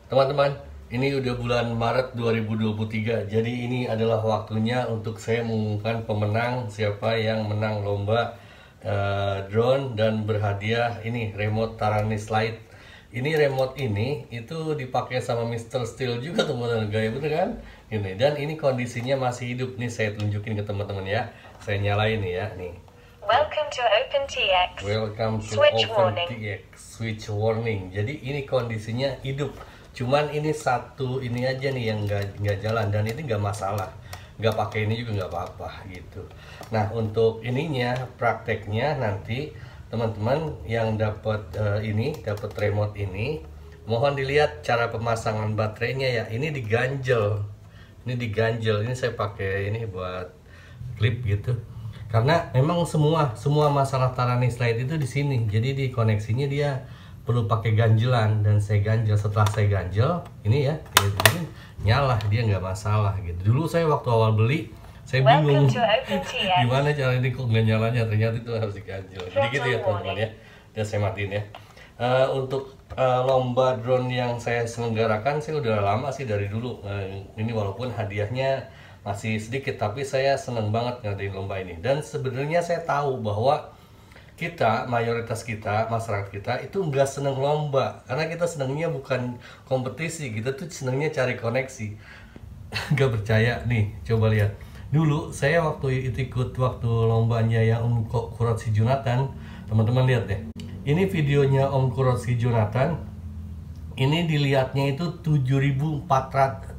Teman-teman, ini udah bulan Maret 2023. Jadi ini adalah waktunya untuk saya mengumumkan pemenang, siapa yang menang lomba drone dan berhadiah ini remote Taranis Lite. Ini remote ini itu dipakai sama Mr. Steel juga teman-teman, gaya bener kan? Ini dan ini kondisinya masih hidup nih, saya tunjukin ke teman-teman ya. Saya nyalain nih ya, nih. Welcome to OpenTX. Welcome to Switch warning. OpenTX. Switch warning. Jadi ini kondisinya hidup. Cuman ini satu ini aja nih yang nggak jalan, dan ini nggak masalah. Nggak pakai ini juga nggak apa-apa gitu. Nah, untuk ininya prakteknya nanti teman-teman yang dapat dapat remote ini, mohon dilihat cara pemasangan baterainya ya. Ini diganjel. Ini saya pakai ini buat klip gitu. Karena memang semua masalah Taranis Lite itu di sini. Jadi di koneksinya dia perlu pakai ganjelan, dan saya ganjel. Setelah saya ganjel ini ya, ini nyala, dia nggak masalah gitu. Dulu saya waktu awal beli saya bingung gimana cara ini kok nggak nyalanya, ternyata itu harus diganjel. Jadi gitu ya teman-teman ya. Dan saya matiin ya. Untuk lomba drone yang saya selenggarakan, saya udah lama sih dari dulu. Ini walaupun hadiahnya masih sedikit, tapi saya seneng banget ngadain lomba ini. Dan sebenarnya saya tahu bahwa mayoritas kita, masyarakat kita itu nggak seneng lomba, karena kita senengnya bukan kompetisi, kita tuh senengnya cari koneksi. Nggak percaya nih, coba lihat. Dulu saya waktu itu ikut waktu lombanya yang Om Kuroshi Jonathan, teman-teman lihat deh. Ini videonya Om Kuroshi Jonathan. Ini dilihatnya itu 7.400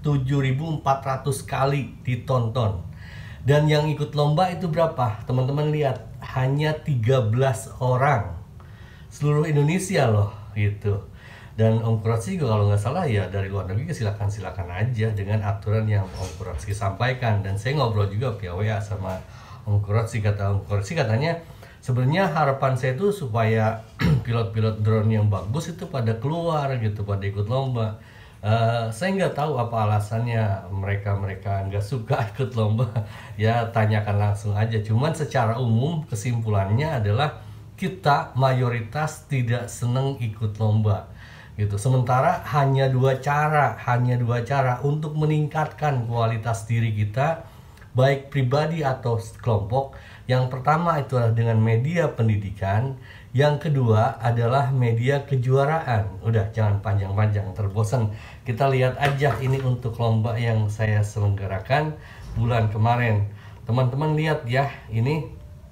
kali ditonton. Dan yang ikut lomba itu berapa? Teman-teman lihat, hanya 13 orang. Seluruh Indonesia loh, gitu. Dan Om Kuroshi juga kalau nggak salah ya dari luar negeri, silakan aja dengan aturan yang Om Kuroshi sampaikan. Dan saya ngobrol juga via WA sama Om Kuroshi. Kata Om Kuroshi, katanya sebenarnya harapan saya itu supaya pilot-pilot drone yang bagus itu pada keluar gitu, pada ikut lomba. Saya nggak tahu apa alasannya mereka nggak suka ikut lomba. Ya tanyakan langsung aja. Cuman secara umum kesimpulannya adalah kita mayoritas tidak seneng ikut lomba gitu. Sementara hanya dua cara untuk meningkatkan kualitas diri kita, baik pribadi atau kelompok. Yang pertama itu adalah dengan media pendidikan, yang kedua adalah media kejuaraan. Udah, jangan panjang-panjang, terbosan. Kita lihat aja ini untuk lomba yang saya selenggarakan bulan kemarin. Teman-teman lihat ya, ini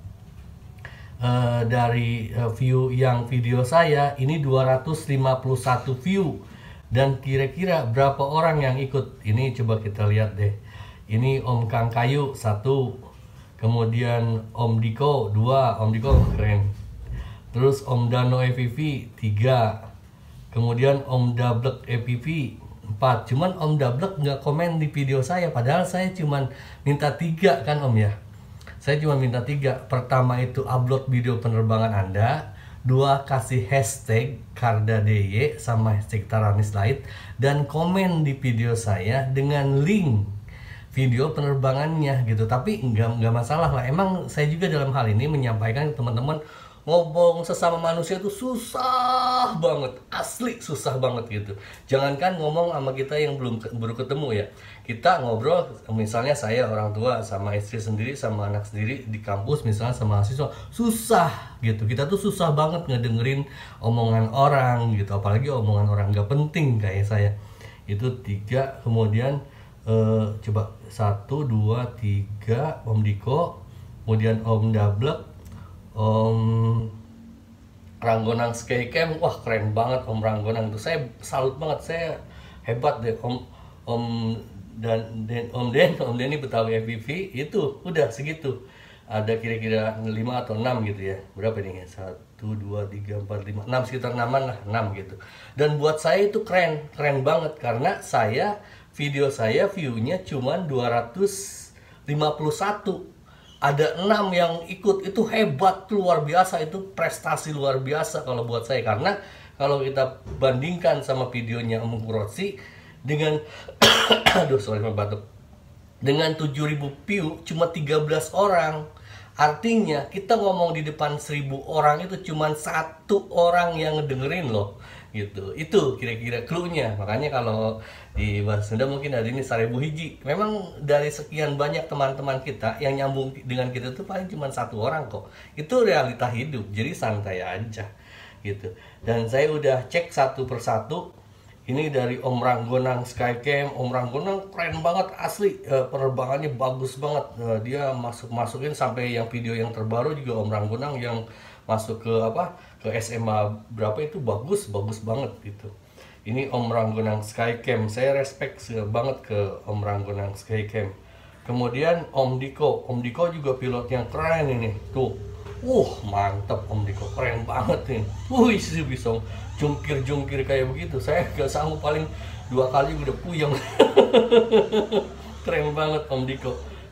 dari video saya ini 251 view, dan kira-kira berapa orang yang ikut. Ini coba kita lihat deh. Ini Om Kang Kayu 1, kemudian Om Diko 2, Om Diko keren. Terus Om Dano EVV 3, kemudian Om Dablek EVV 4. Cuman Om Dablek nggak komen di video saya, padahal saya cuman minta 3 kan Om ya. Saya cuma minta 3. Pertama itu upload video penerbangan Anda, 2 kasih hashtag KardaDY sama hashtag Taranis Lite, dan komen di video saya dengan link video penerbangannya gitu. Tapi nggak masalah lah. Emang saya juga dalam hal ini menyampaikan ke teman-teman, ngomong sesama manusia itu susah banget, asli susah banget gitu. Jangankan ngomong sama kita yang baru ketemu ya. Kita ngobrol, misalnya saya orang tua sama istri sendiri sama anak sendiri di kampus misalnya sama mahasiswa, susah gitu. Kita tuh susah banget ngedengerin omongan orang gitu, apalagi omongan orang nggak penting kayak saya. Itu 3, kemudian coba 1, 2, 3 Om Diko, kemudian Om Dablek, Om Ranggonang Skycam. Wah keren banget Om Ranggonang tuh, saya salut banget, saya hebat deh. Om Denny Betawi FPV itu udah segitu. Ada kira-kira 5 atau 6 gitu ya. Berapa nih? 1, 2, 3, 4, 5, 6, sekitar 6-an lah, 6 gitu. Dan buat saya itu keren banget, karena video saya view-nya cuma 251. Ada 6 yang ikut, itu hebat, luar biasa, itu prestasi luar biasa kalau buat saya. Karena kalau kita bandingkan sama videonya Om Kuroshi dengan aduh sorry batuk, dengan 7.000 view cuma 13 orang. Artinya kita ngomong di depan 1.000 orang itu cuma 1 orang yang ngedengerin loh gitu. Itu kira-kira clue-nya. Makanya kalau di bahasa Sunda mungkin hari ini 1000 hiji. Memang dari sekian banyak teman-teman kita yang nyambung dengan kita tuh paling cuma satu orang kok. Itu realita hidup. Jadi santai aja gitu. Dan saya udah cek satu persatu. Ini dari Om Ranggonang Skycam. Om Ranggonang keren banget asli, penerbangannya bagus banget. Dia masukin sampai yang video yang terbaru juga Om Ranggonang yang masuk ke ke SMA berapa itu bagus banget gitu. Ini Om Ranggonang Skycam, saya respect banget ke Om Ranggonang Skycam. Kemudian Om Diko juga pilot yang keren ini tuh. Mantap Om Diko, keren banget nih. Sih bisa jungkir kayak begitu. Saya gak sanggup, paling 2 kali udah puyeng. Keren banget Om Diko.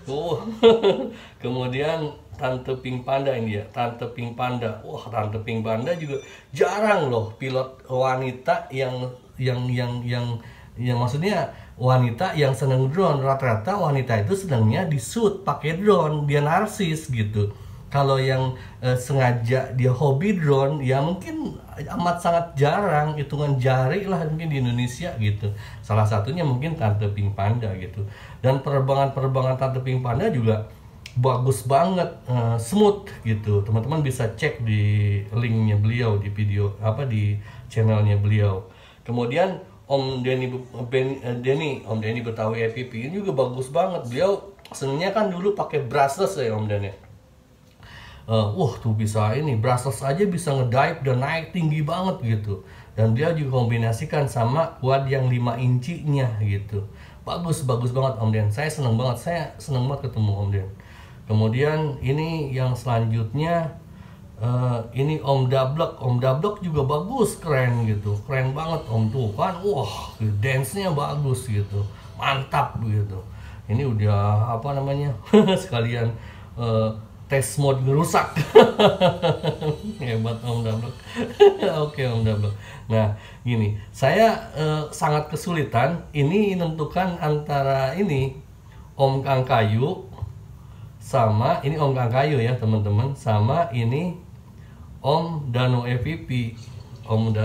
Kemudian Tante Pink Panda ini ya, Tante Pink Panda. Tante Pink Panda juga jarang loh pilot wanita yang maksudnya wanita yang seneng drone. Rata-rata wanita itu senangnya di shoot pakai drone, dia narsis gitu. Kalau yang sengaja dia hobi drone ya mungkin amat sangat jarang, hitungan jari lah mungkin di Indonesia gitu. Salah satunya mungkin Tante Pink Panda gitu. Dan penerbangan Tante Pink Panda juga bagus banget, smooth gitu. Teman-teman bisa cek di linknya beliau di video di channelnya beliau. Kemudian Om Denny Betawi FPV ini juga bagus banget. Beliau senangnya kan dulu pakai brushless ya Om Denny. Tuh bisa ini brushless aja bisa ngedive dan naik tinggi banget gitu. Dan dia juga kombinasikan sama quad yang 5 incinya gitu. Bagus banget Om Den. Saya seneng banget ketemu Om Den. Kemudian ini yang selanjutnya ini Om Dablek juga bagus, keren gitu, keren banget Om tuh kan, dance-nya bagus gitu, mantap gitu. Ini udah sekalian tes mode ngerusak. Hebat Om Dablek. Oke Om Dablek. Nah gini, saya sangat kesulitan ini menentukan antara ini Om Kang Kayu sama ini Om Kang Kayu ya teman-teman, sama ini Om Dano FPV. Om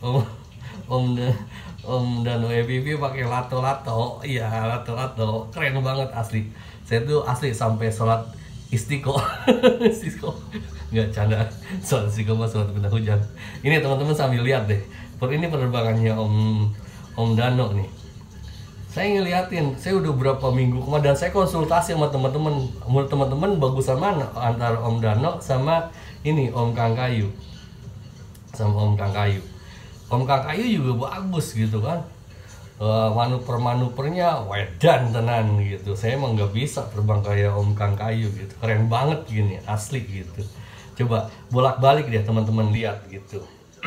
Dano FPV pakai lato-lato. Iya, lato-lato. Keren banget asli. Saya tuh asli sampai sholat istiqo. Nggak canda. Sholat istiqo mah sholat benda hujan. Ini teman-teman sambil lihat deh. Ini penerbangannya Om Dano nih. Saya ngeliatin, saya udah berapa minggu kemarin dan saya konsultasi sama teman-teman. Menurut teman-teman bagusan mana antara Om Dano sama ini Om Kang Kayu. Om Kang Kayu juga bagus gitu kan. Manuvernya wedan tenan gitu. Saya emang nggak bisa terbang kayak Om Kang Kayu gitu. Keren banget gini, asli gitu. Coba bolak-balik deh teman-teman lihat gitu.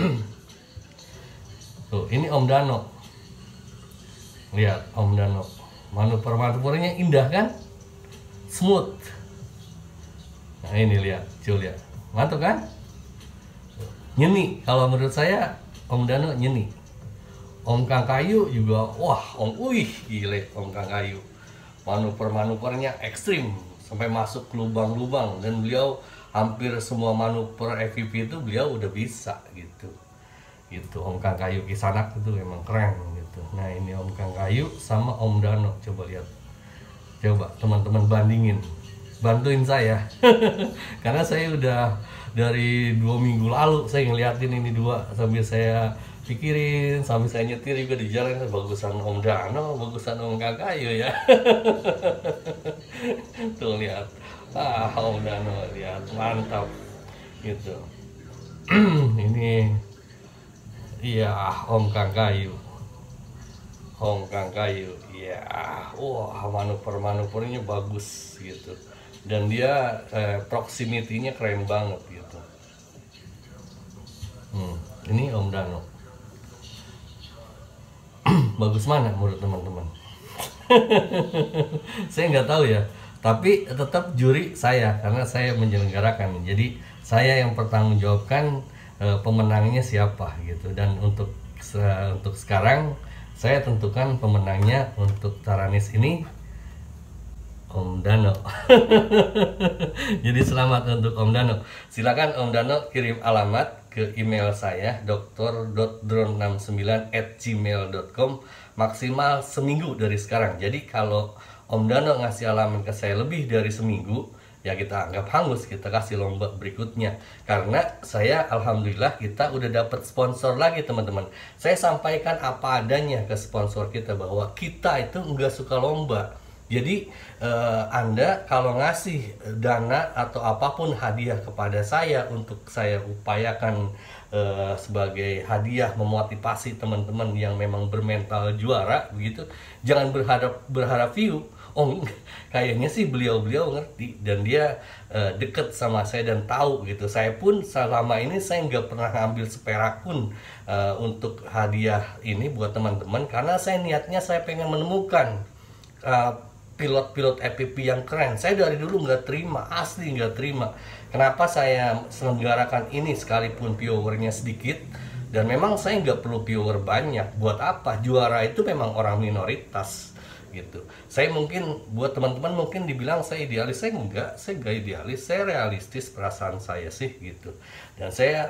Tuh, ini Om Dano. Lihat Om Dano, manuvernya indah kan, smooth. Nah ini lihat, coba lihat, mantap kan, nyeni. Kalau menurut saya Om Dano nyeni. Om Kang Kayu juga, gile Om Kang Kayu, manuvernya ekstrim sampai masuk ke lubang-lubang, dan beliau hampir semua manuver FPV itu beliau udah bisa gitu. Om Kang Kayu Kisanak itu emang keren gitu. Nah ini Om Kang Kayu sama Om Dano, coba lihat, coba teman-teman bandingin, bantuin saya. Karena saya udah dari 2 minggu lalu saya ngeliatin ini dua, sambil saya pikirin, sambil saya nyetir juga di jalan, bagusan Om Dano, bagusan Om Kang Kayu ya. Tuh lihat, Om Dano lihat, mantap gitu. Ini iya Om Kang Kayu, ya, manuvernya bagus gitu, dan dia proximity-nya keren banget gitu. Ini Om Dano. Bagus mana menurut teman-teman? Saya nggak tahu ya, tapi tetap juri saya karena saya menyelenggarakan. Jadi saya yang bertanggungjawabkan pemenangnya siapa gitu. Dan untuk sekarang saya tentukan pemenangnya untuk Taranis ini Om Dano. Jadi selamat untuk Om Dano. Silakan Om Dano kirim alamat ke email saya dr.drone69@gmail.com maksimal seminggu dari sekarang. Jadi kalau Om Dano ngasih alamat ke saya lebih dari seminggu, ya kita anggap hangus, kita kasih lomba berikutnya. Karena saya alhamdulillah kita udah dapat sponsor lagi teman-teman. Saya sampaikan apa adanya ke sponsor kita bahwa kita itu nggak suka lomba. Jadi Anda kalau ngasih dana atau apapun hadiah kepada saya untuk saya upayakan sebagai hadiah memotivasi teman-teman yang memang bermental juara begitu, jangan berharap view. Oh, kayaknya sih beliau ngerti dan dia deket sama saya dan tahu gitu. Saya pun selama ini saya nggak pernah ngambil seperak pun untuk hadiah ini buat teman-teman, karena saya niatnya saya pengen menemukan pilot-pilot FPV yang keren. Saya dari dulu nggak terima, asli nggak terima. Kenapa saya selenggarakan ini sekalipun viewernya sedikit, dan memang saya nggak perlu viewer banyak. Buat apa? Juara itu memang orang minoritas gitu. Saya mungkin buat teman-teman mungkin dibilang saya idealis, saya nggak idealis, saya realistis perasaan saya sih gitu. Dan saya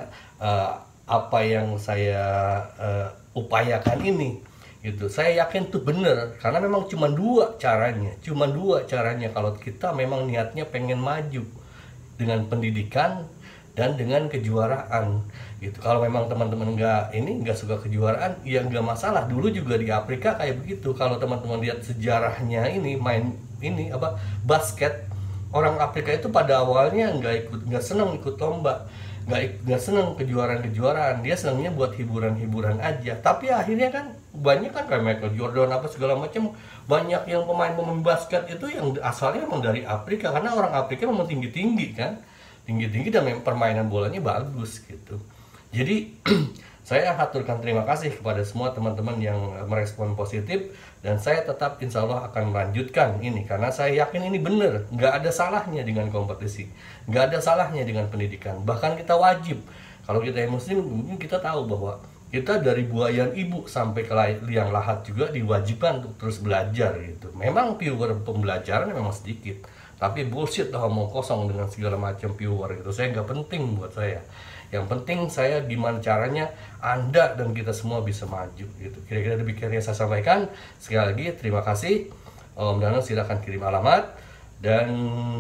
apa yang saya upayakan ini gitu, saya yakin tuh bener, karena memang cuma dua caranya kalau kita memang niatnya pengen maju dengan pendidikan dan dengan kejuaraan gitu. Kalau memang teman-teman nggak suka kejuaraan, ya nggak masalah. Dulu juga di Afrika kayak begitu. Kalau teman-teman lihat sejarahnya ini main ini basket, orang Afrika itu pada awalnya nggak senang ikut lomba, nggak seneng kejuaraan, dia senangnya buat hiburan aja. Tapi akhirnya kan banyak kan kayak Michael Jordan apa segala macam, banyak yang pemain basket itu yang asalnya emang dari Afrika, karena orang Afrika memang tinggi dan permainan bolanya bagus gitu. Jadi saya aturkan terima kasih kepada semua teman-teman yang merespon positif, dan saya tetap insya Allah akan melanjutkan ini karena saya yakin ini benar, nggak ada salahnya dengan kompetisi, nggak ada salahnya dengan pendidikan. Bahkan kita wajib, kalau kita yang muslim mungkin kita tahu bahwa kita dari buayan ibu sampai ke liang lahat juga diwajibkan untuk terus belajar gitu. Memang viewer pembelajaran memang sedikit, tapi bullshit lah omong kosong dengan segala macam viewer gitu. Saya nggak penting buat saya. Yang penting saya gimana caranya Anda dan kita semua bisa maju gitu. Kira-kira demikian yang saya sampaikan. Sekali lagi terima kasih. Om Dano silakan kirim alamat dan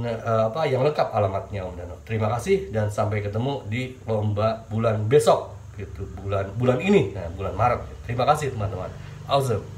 yang lengkap alamatnya Om Dano. Terima kasih dan sampai ketemu di lomba bulan besok gitu. Bulan ini, bulan Maret. Terima kasih teman-teman. Awesome.